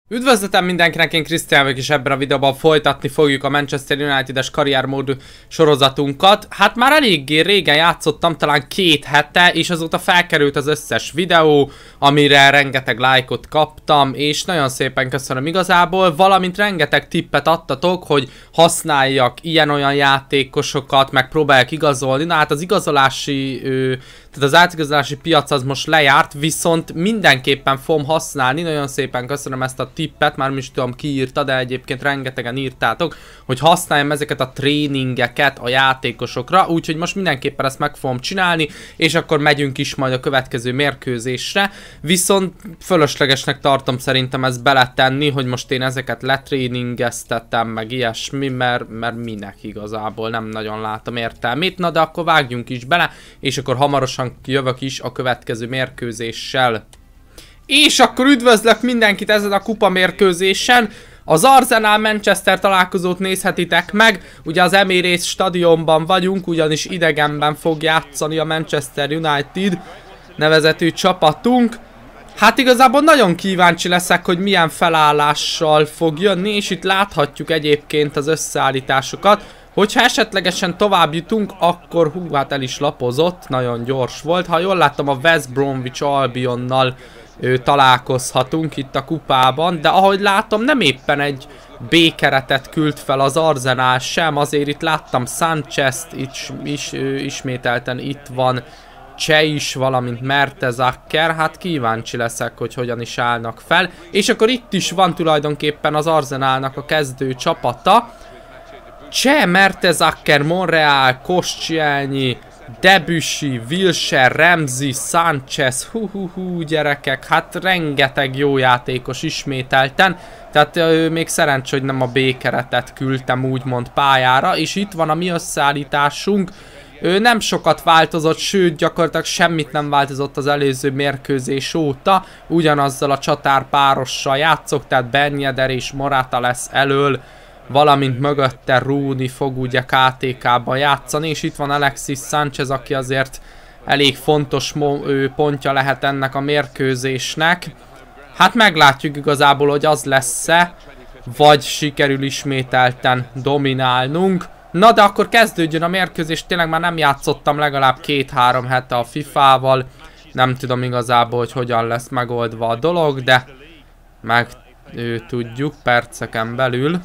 Üdvözletem mindenkinek, én Krisztián vagyok, és ebben a videóban folytatni fogjuk a Manchester United-es karriermódú sorozatunkat. Hát már eléggé régen játszottam, talán 2 hete, és azóta felkerült az összes videó, amire rengeteg lájkot kaptam, és nagyon szépen köszönöm igazából, valamint rengeteg tippet adtatok, hogy használjak ilyen-olyan játékosokat, meg próbálják igazolni. Na hát az igazolási, tehát az átigazolási piac az most lejárt, viszont mindenképpen fogom használni. Nagyon szépen köszönöm ezt a tippet, már is tudom ki írta, de egyébként rengetegen írtátok, hogy használjam ezeket a tréningeket a játékosokra, úgyhogy most mindenképpen ezt meg fogom csinálni, és akkor megyünk is majd a következő mérkőzésre, viszont fölöslegesnek tartom szerintem ezt beletenni, hogy most én ezeket letréningeztetem, meg ilyesmi, mert minek igazából, nem nagyon látom értelmét. Na de akkor vágjunk is bele, és akkor hamarosan jövök is a következő mérkőzéssel. És akkor üdvözlök mindenkit ezen a kupa mérkőzésen. Az Arsenal Manchester találkozót nézhetitek meg. Ugye az Emirates stadionban vagyunk, ugyanis idegenben fog játszani a Manchester United nevezetű csapatunk. Hát igazából nagyon kíváncsi leszek, hogy milyen felállással fog jönni, és itt láthatjuk egyébként az összeállításokat. Hogyha esetlegesen tovább jutunk, akkor hú, hát el is lapozott, nagyon gyors volt. Ha jól láttam, a West Bromwich Albionnal találkozhatunk itt a kupában, de ahogy látom, nem éppen egy B-keretet küld fel az Arsenal sem, azért itt láttam Sanchezt, ismételten itt van Cseh is, valamint Mertesacker, hát kíváncsi leszek, hogy hogyan is állnak fel. És akkor itt is van tulajdonképpen az Arsenalnak a kezdő csapata. Cseh, Mertesacker, Monreal, Koscielny, Debussy, Wilshere, Ramsey, Sanchez, gyerekek, hát rengeteg jó játékos ismételten, tehát még szerencsé, hogy nem a B-keretet küldtem úgymond pályára, és itt van a mi összeállításunk. Nem sokat változott, sőt gyakorlatilag semmit nem változott az előző mérkőzés óta, ugyanazzal a csatárpárossal játszok, tehát Ben Yedder és Morata lesz elől, valamint mögötte Rooney fog ugye KTK-ban játszani, és itt van Alexis Sanchez, aki azért elég fontos pontja lehet ennek a mérkőzésnek. Hát meglátjuk igazából, hogy az lesz-e, vagy sikerül ismételten dominálnunk. Na de akkor kezdődjön a mérkőzés, tényleg már nem játszottam legalább 2-3 hete a FIFA-val. Nem tudom igazából, hogy hogyan lesz megoldva a dolog, de meg tudjuk perceken belül.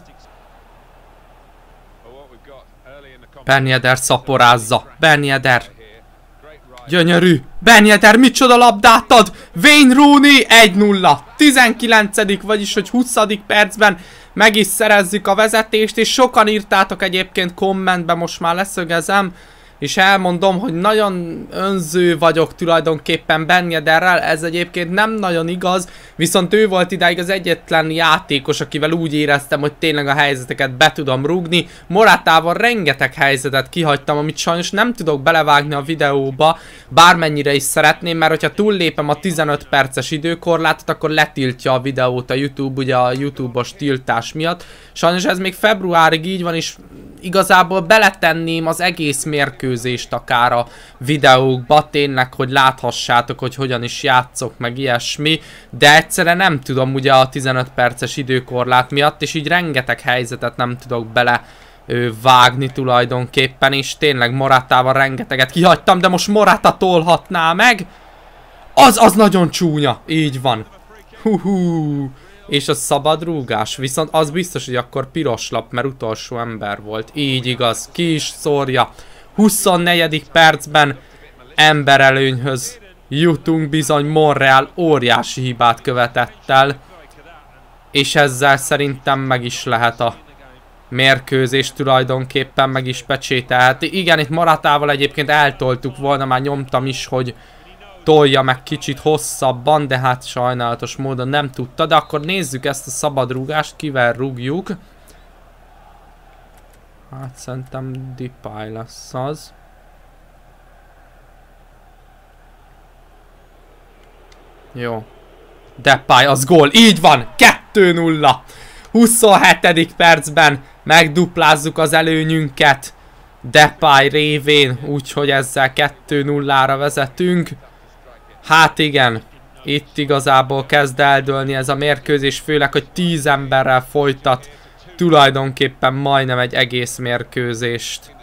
Ben Yedder szaporázza. Ben Yedder. Gyönyörű. Ben Yedder, micsoda labdát ad. Wayne Rooney 1-0. 19. vagyis hogy 20. percben meg is szerezzük a vezetést, és sokan írtátok egyébként kommentben, most már leszögezem, és elmondom, hogy nagyon önző vagyok tulajdonképpen Ben Yedderrel, ez egyébként nem nagyon igaz, viszont ő volt idáig az egyetlen játékos, akivel úgy éreztem, hogy tényleg a helyzeteket be tudom rúgni. Moratával rengeteg helyzetet kihagytam, amit sajnos nem tudok belevágni a videóba, bármennyire is szeretném, mert hogyha túllépem a 15 perces időkorlátot, akkor letiltja a videót a YouTube, ugye a YouTube-os tiltás miatt. Sajnos ez még februárig így van, és igazából beletenném az egész mérkőzést akár a videókba, tényleg, hogy láthassátok, hogy hogyan is játszok, meg ilyesmi, de egyszerűen nem tudom ugye a 15 perces időkorlát miatt, és így rengeteg helyzetet nem tudok bele vágni tulajdonképpen, és tényleg Moratával rengeteget kihagytam, de most Morata tolhatná meg. Az nagyon csúnya, így van. És a szabad rúgás, viszont az biztos, hogy akkor piros lap, mert utolsó ember volt. Így igaz, ki is szórja. 24. percben emberelőnyhöz jutunk, bizony Monreal óriási hibát követett el. És ezzel szerintem meg is lehet a mérkőzés, tulajdonképpen meg is pecsételheti. Igen, itt Moratával egyébként eltoltuk volna, már nyomtam is, hogy tolja meg kicsit hosszabban, de hát sajnálatos módon nem tudta. De akkor nézzük ezt a szabadrúgást, kivel rúgjuk. Hát szerintem Depay lesz az. Jó. Depay, az gól, így van! 2-0! 27. percben megduplázzuk az előnyünket Depay révén, úgyhogy ezzel 2-0-ra vezetünk. Hát igen, Itt igazából kezd eldőlni ez a mérkőzés, főleg, hogy 10 emberrel folytat tulajdonképpen majdnem egy egész mérkőzést.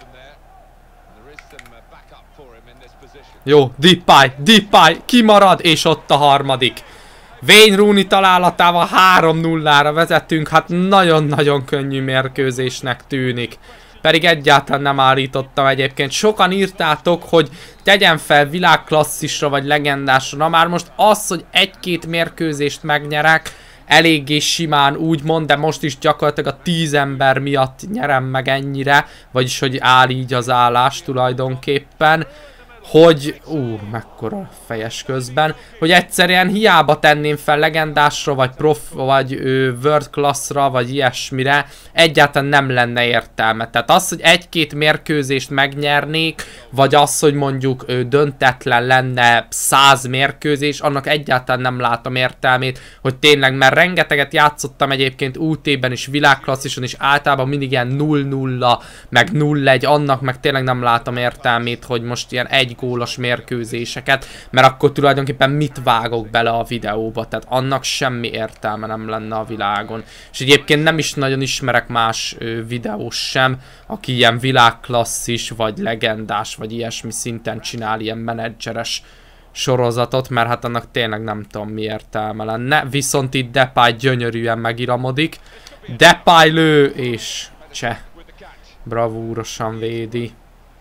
Jó, Depay, kimarad, és ott a harmadik. Wayne Rooney találatával 3-0-ra vezetünk, hát nagyon-nagyon könnyű mérkőzésnek tűnik. Pedig egyáltalán nem állítottam egyébként. Sokan írtátok, hogy tegyen fel világklasszisra vagy legendásra. Na már most az, hogy egy-két mérkőzést megnyerek, eléggé simán úgymond, de most is gyakorlatilag a 10 ember miatt nyerem meg ennyire, vagyis hogy áll így az állás tulajdonképpen. Hogy, mekkora fejes közben, hogy egyszerűen hiába tenném fel legendásra, vagy world classra, vagy ilyesmire, egyáltalán nem lenne értelme. Tehát az, hogy egy-két mérkőzést megnyernék, vagy az, hogy mondjuk döntetlen lenne 100 mérkőzés, annak egyáltalán nem látom értelmét, hogy tényleg, mert rengeteget játszottam egyébként UT-ben is, világklasszison is, általában mindig ilyen 0-0, meg 0-1, annak meg tényleg nem látom értelmét, hogy most ilyen egy gólos mérkőzéseket, mert akkor tulajdonképpen mit vágok bele a videóba, tehát annak semmi értelme nem lenne a világon. És egyébként nem is nagyon ismerek más videós sem, aki ilyen világklasszis, vagy legendás, vagy ilyesmi szinten csinál ilyen menedzseres sorozatot, mert hát annak tényleg nem tudom mi értelme lenne. Viszont itt Depay gyönyörűen megiramodik. Depay lő, és cseh. Bravúrosan védi.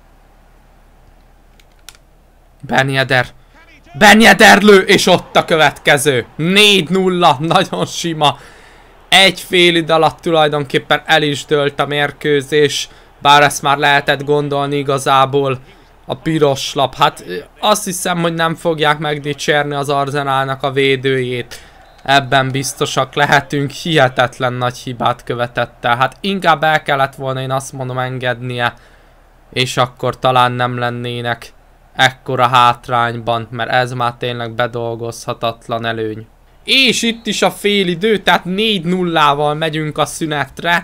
Ben Yedder lő, és ott a következő. 4-0, nagyon sima. Egy fél idő alatt tulajdonképpen el is dőlt a mérkőzés. Bár ezt már lehetett gondolni igazából. A piros lap. Hát azt hiszem, hogy nem fogják megdicsérni az Arsenalnak a védőjét. Ebben biztosak lehetünk. Hihetetlen nagy hibát követett el. Hát inkább el kellett volna, én azt mondom, engednie. És akkor talán nem lennének ekkora hátrányban, mert ez már tényleg bedolgozhatatlan előny. És itt is a félidő, tehát 4-0-val megyünk a szünetre.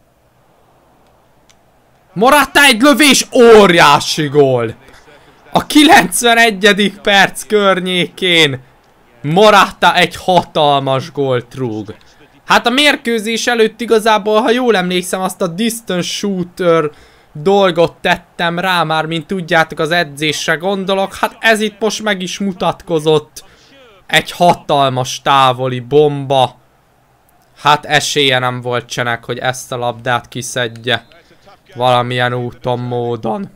Morata egy lövés, óriási gól! A 91. perc környékén Morata egy hatalmas gólt rúg. Hát a mérkőzés előtt igazából, ha jól emlékszem, azt a distance shooter dolgot tettem rá, már mint tudjátok, az edzésre gondolok. Hát ez itt most meg is mutatkozott. Egy hatalmas távoli bomba. Hát esélye nem volt csenek, hogy ezt a labdát kiszedje valamilyen úton, módon.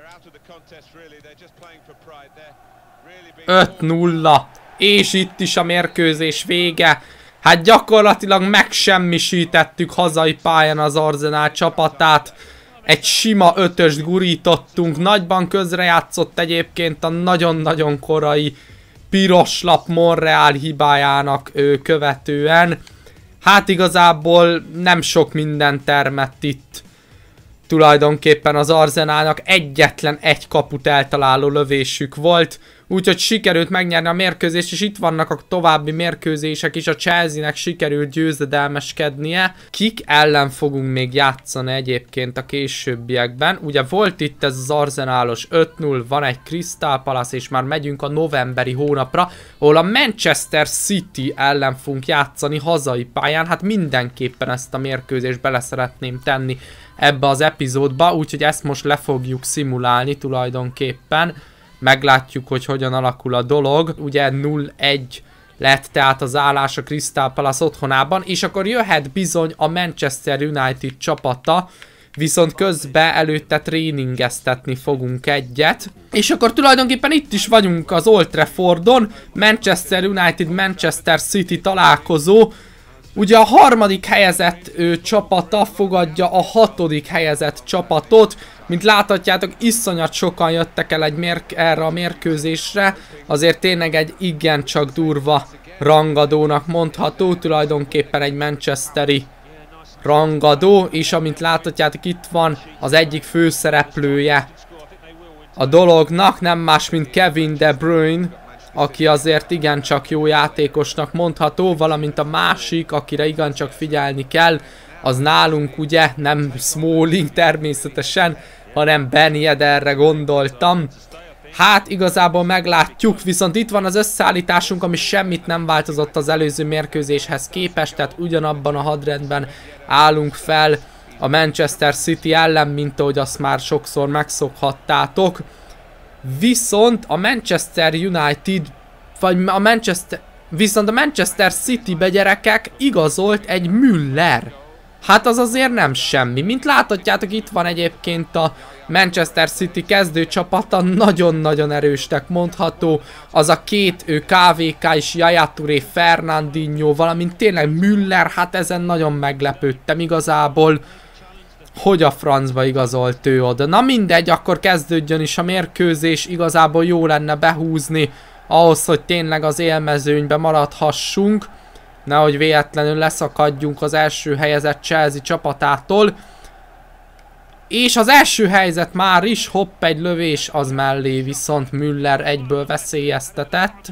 5-0. És itt is a mérkőzés vége. Hát gyakorlatilag megsemmisítettük hazai pályán az Arsenal csapatát. Egy sima 5-öst gurítottunk. Nagyban közrejátszott egyébként a nagyon-nagyon korai piros lap Monreal hibájának követően. Hát igazából nem sok minden termett itt. Tulajdonképpen az Arsenalnak egyetlen egy kaput eltaláló lövésük volt. Úgyhogy sikerült megnyerni a mérkőzést, és itt vannak a további mérkőzések is. A Chelsea-nek sikerült győzedelmeskednie. Kik ellen fogunk még játszani egyébként a későbbiekben? Ugye volt itt ez az Arsenalos 5-0, van egy Crystal Palace, és már megyünk a novemberi hónapra, ahol a Manchester City ellen fogunk játszani hazai pályán. Hát mindenképpen ezt a mérkőzést bele szeretném tenni ebbe az epizódba, úgyhogy ezt most le fogjuk szimulálni tulajdonképpen. Meglátjuk, hogy hogyan alakul a dolog. Ugye 0-1 lett tehát az állás a Crystal Palace otthonában, és akkor jöhet bizony a Manchester United csapata, viszont közben előtte tréningeztetni fogunk egyet. És akkor tulajdonképpen itt is vagyunk az Old Traffordon, Manchester United, Manchester City találkozó. Ugye a harmadik helyezett csapata fogadja a hatodik helyezett csapatot. Mint láthatjátok, iszonyat sokan jöttek el erre a mérkőzésre. Azért tényleg egy igencsak durva rangadónak mondható. Tulajdonképpen egy manchesteri rangadó. És amint láthatjátok, itt van az egyik főszereplője a dolognak. Nem más, mint Kevin De Bruyne, aki azért igencsak jó játékosnak mondható, valamint a másik, akire igencsak figyelni kell, az nálunk ugye nem Smalling természetesen, hanem Ben Yedderre gondoltam. Hát igazából meglátjuk, viszont itt van az összeállításunk, ami semmit nem változott az előző mérkőzéshez képest, tehát ugyanabban a hadrendben állunk fel a Manchester City ellen, mint ahogy azt már sokszor megszokhattátok. Viszont a Manchester United, vagy a Manchester City-be, gyerekek, igazolt egy Müller. Hát az azért nem semmi. Mint láthatjátok, itt van egyébként a Manchester City kezdőcsapata, nagyon-nagyon erősnek mondható. Az a két KVK és Yaya Touré, Fernandinho, valamint tényleg Müller, hát ezen nagyon meglepődtem igazából, hogy a francba igazolt ő oda. Na mindegy, akkor kezdődjön is a mérkőzés, igazából jó lenne behúzni, ahhoz, hogy tényleg az élmezőnybe maradhassunk. Nehogy véletlenül leszakadjunk az első helyezett Chelsea csapatától. És az első helyzet már is, hopp, egy lövés az mellé, viszont Müller egyből veszélyeztetett.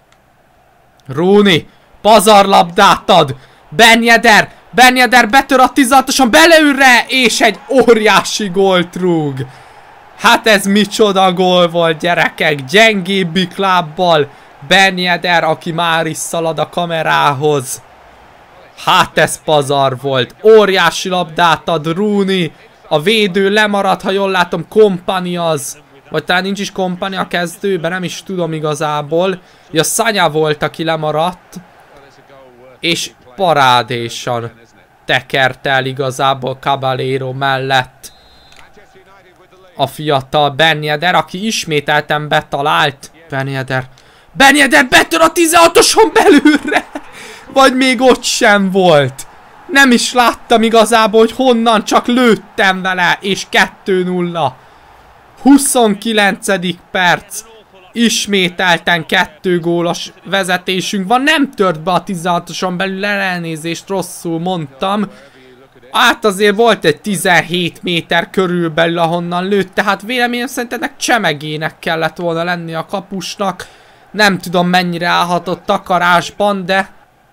Rooney, pazarlabdát ad, Ben Yedder betör a 16-oson, beleül rá, és egy óriási gólt rúg. Hát ez micsoda gól volt, gyerekek, gyengébbik lábbal. Ben Yedder, aki már is szalad a kamerához. Hát ez pazar volt. Óriási labdát ad Rooney. A védő lemarad, ha jól látom, Kompany az. Vagy talán nincs is Kompany a kezdőben, nem is tudom igazából. Ja, Sanya volt, aki lemaradt. És parádésan tekert el igazából Caballero mellett a fiatal Ben Yedder, aki ismételten betalált. Ben Yedder betör a 16-oson belülre! Vagy még ott sem volt. Nem is láttam igazából, hogy honnan, csak lőttem vele, és 2-0. 29. perc. Ismételten 2 gólos vezetésünk van. Nem tört be a 16-oson belül, elnézést, rosszul mondtam. Hát azért volt egy 17 méter körülbelül, ahonnan lőtt, tehát véleményem szerint ennek csemegének kellett volna lenni a kapusnak. Nem tudom, mennyire állhatott takarásban, de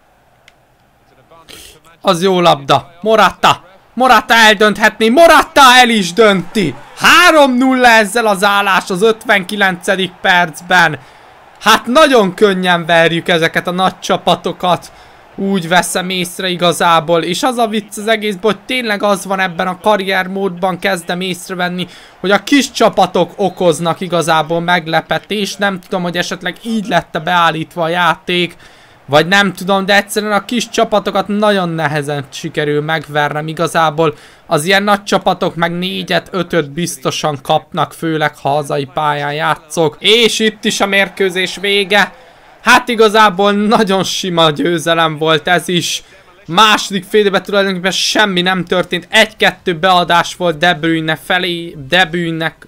az jó labda. Morata eldönthetné, Morata el is dönti. 3-0 ezzel az állás az 59. percben. Hát nagyon könnyen verjük ezeket a nagy csapatokat. Úgy veszem észre igazából, és az a vicc az egészben, hogy tényleg az van ebben a karriermódban, kezdem észrevenni, hogy a kis csapatok okoznak igazából meglepetést. Nem tudom, hogy esetleg így lett beállítva a játék, vagy nem tudom, de egyszerűen a kis csapatokat nagyon nehezen sikerül megvernem igazából. Az ilyen nagy csapatok meg 4-et, 5-öt biztosan kapnak, főleg ha hazai pályán játszok. És itt is a mérkőzés vége. Hát igazából nagyon sima győzelem volt ez is. Második félidőben tulajdonképpen semmi nem történt. 1-2 beadás volt De Bruyne felé. De Bruyne-nek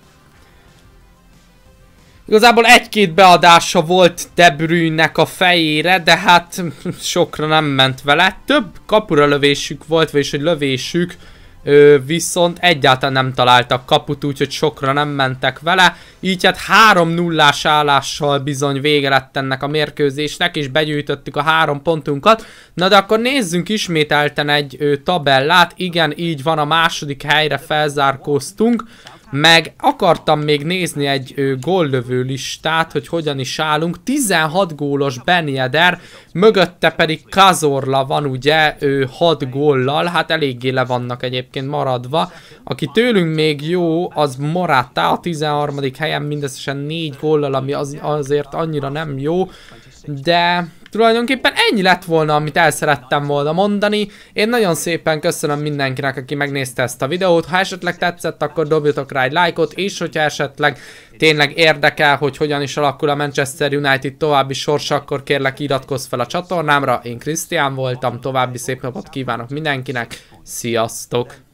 igazából 1-2 beadása volt De Bruyne-nek a fejére, de hát sokra nem ment vele. Több kapura lövésük volt, vagyis egy lövésük, viszont egyáltalán nem találtak kaput, úgyhogy sokra nem mentek vele. Így hát 3-0-ás állással bizony vége lett ennek a mérkőzésnek, és begyűjtöttük a 3 pontunkat. Na de akkor nézzünk ismételten egy tabellát. Igen, így van, a második helyre felzárkóztunk. Meg akartam még nézni egy góllövő listát, hogy hogyan is állunk. 16 gólos Ben Yedder, mögötte pedig Cazorla van ugye 6 góllal, hát eléggé le vannak egyébként maradva. Aki tőlünk még jó, az Morata a 13. helyen mindösszesen 4 góllal, ami azért annyira nem jó, de tulajdonképpen ennyi lett volna, amit el szerettem volna mondani. Én nagyon szépen köszönöm mindenkinek, aki megnézte ezt a videót. Ha esetleg tetszett, akkor dobjatok rá egy lájkot, és hogyha esetleg tényleg érdekel, hogy hogyan is alakul a Manchester United további sorsa, akkor kérlek iratkozz fel a csatornámra. Én Krisztián voltam, további szép napot kívánok mindenkinek. Sziasztok!